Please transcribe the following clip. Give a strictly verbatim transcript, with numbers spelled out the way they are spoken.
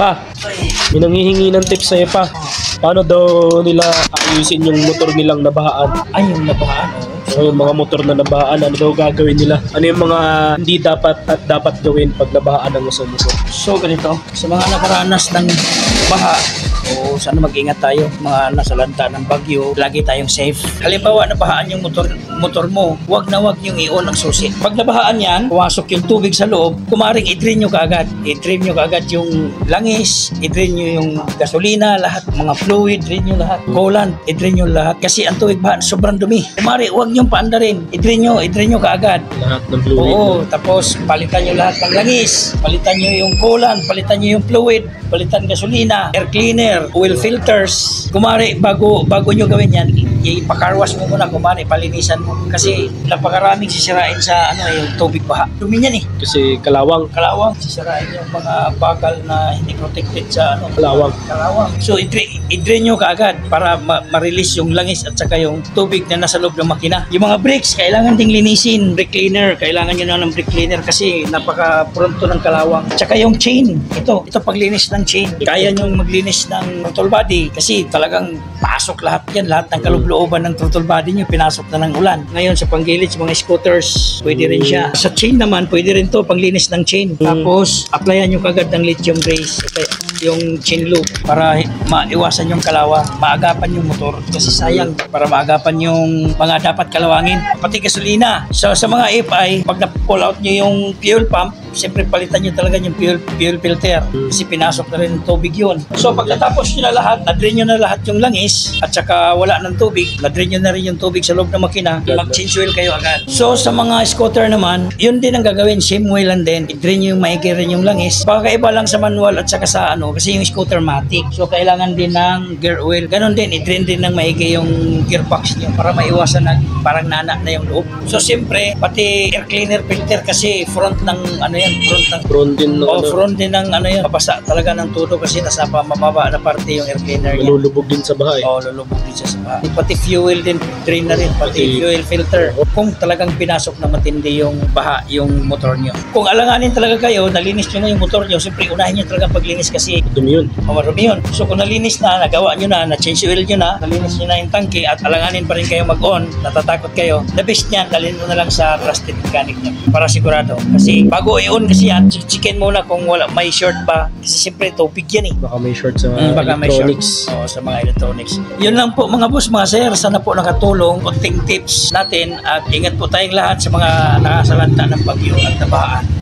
Pa, may nanghihingi ng tips sa'yo pa. Paano daw nila ayusin yung motor nilang nabahaan? Ay, yung nabahaan, oh. So, yung mga motor na nabahaan, ano daw gagawin nila? Ano yung mga hindi dapat at dapat gawin pag nabahaan ang isang motor? So, ganito, sa mga nakaranas ng baha, o sana mag-ingat tayo, mga nasa lanta ng bagyo, lagi tayong safe. Halimbawa, nabahaan yung motor motor mo, wag na wag yung i-on ng susi. Pag nabahaan yan, pumasok yung tubig sa loob, kumaring i-drain nyo kaagad. I-drain nyo kaagad yung langis, i-drain nyo yung gasolina, lahat, mga fluid, i-drain nyo lahat. Coolant, i-drain nyo lahat. Kasi ang tubig bahan, sobrang dumi. Kumari, wag nyo paandarin. I-drain nyo, i-drain nyo kaagad. Lahat ng fluid. Oo, tapos palitan nyo lahat ng langis, palitan nyo yung coolant, palitan nyo yung fluid, palitan gasolina, air cleaner, oil filters. Kumari, bago bago nyo gawin yan, ipakarwas mo muna, kumari, palinisan mo. Kasi napakaraming sisirain sa ano yung tubig baha. Dumi yan eh. Kasi kalawang. Kalawang, sisirain yung mga bakal na hindi protected sa ano. Kalawang. Kalawang. So, i-drain, i-drain nyo kaagad para ma- ma-release yung langis at saka yung tubig na nasa loob ng makina. Yung mga brakes, kailangan ding linisin. Brake cleaner, kailangan nyo na ng brake cleaner kasi napaka-pronto ng kalawang. Tsaka yung chain, ito, ito paglinis ng chain. Kaya nyo maglinis ng throttle body kasi talagang pasok lahat yan. Lahat ng kaloob-looban ng throttle body nyo, pinasok na ng ulan. Ngayon, sa panggilid, sa mga scooters, pwede rin siya. Sa chain naman, pwede rin to panglinis ng chain. Tapos, applyan nyo kagad ng lithium grease. Ito, yung chain loop para maiwasan yung kalawa, maagapan yung motor kasi sayang para maagapan yung mga dapat kalawangin, pati gasolina. So sa mga F I, pag na-pull out nyo yung fuel pump, siyempre palitan nyo talaga yung fuel, fuel filter kasi pinasok na rin ng tubig yun. So pag natapos nyo na lahat, na-drain nyo na lahat yung langis at saka wala ng tubig, na-drain nyo na rin yung tubig sa loob ng makina, mag-change oil kayo agad. So sa mga scooter naman, yun din ang gagawin, same way lang din, i-drain nyo yung maigi rin yung langis. Pagkaiba lang sa manual at saka sa ano, kasi yung scooter matic. So kailangan din ng gear oil. Ganon din, i-drain din ng maigi yung gearbox nyo para maiwasan na parang nana na yung loob. So siyempre, pati air cleaner filter kasi front ng ano yan, front ng Front din ng oh, ano. front din ng ano yan, mabasa talaga ng tudo kasi nasa mababa na parte yung air cleaner niya. Malulubog din sa bahay. Oo, oh, lulubog din siya sa bahay. Pati fuel din, drain na rin, pati Pati- fuel filter. Kung talagang pinasok na matindi yung baha, yung motor nyo. Kung alanganin talaga kayo, nalinis nyo na yung motor nyo, siyempre unahin nyo talaga paglinis kasi Dumi yun. o marami yun. So kung nalinis na, nagawa nyo na, na-change oil nyo na, nalinis nyo na yung tangke at alanganin pa rin kayo mag-on, natatakot kayo, the best niyan, dalhin mo na lang sa trusted mechanic nyo para sigurado. Kasi bago i-on kasi yan, chicken muna kung wala, may short pa. Kasi siyempre tubig yan eh. Baka may short sa mga Mm, baka may short. electronics. Oo, sa mga electronics. Yun lang po mga boss, mga sir. Sana po nakatulong. Konting tips natin at ingat po tayong lahat sa mga nakasalanta ng bagyo at nabahaan.